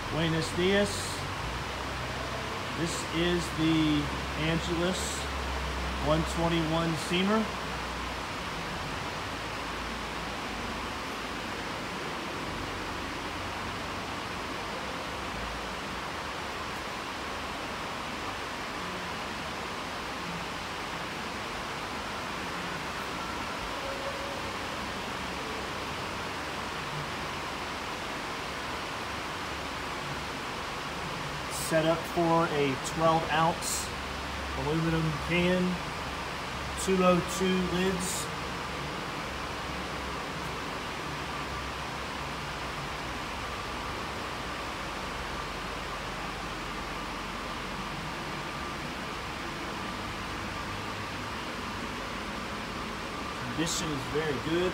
Buenos dias. This is the Angelus 121 seamer. Set up for a 12-ounce aluminum can, 202 lids. Condition is very good.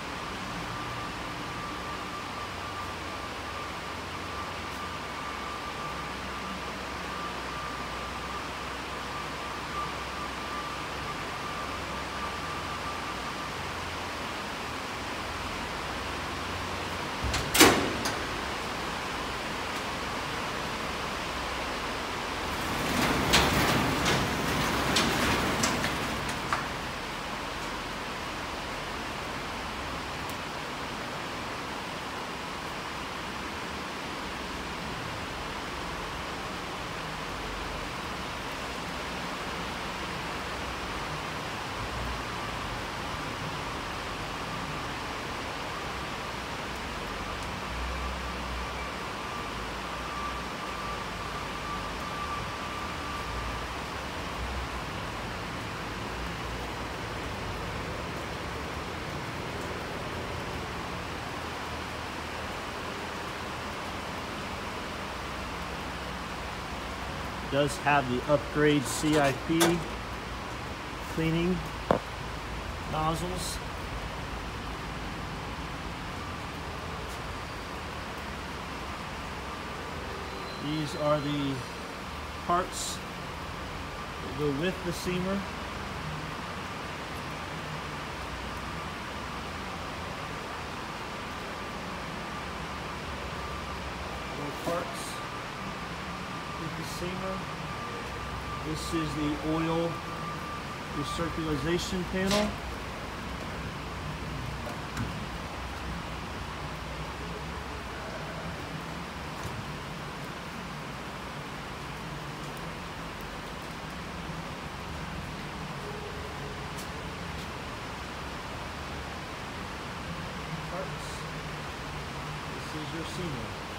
Does have the upgrade CIP cleaning nozzles. These are the parts that go with the seamer. More parts with the seamer. This is the oil recirculation panel. Parts. This is your seamer.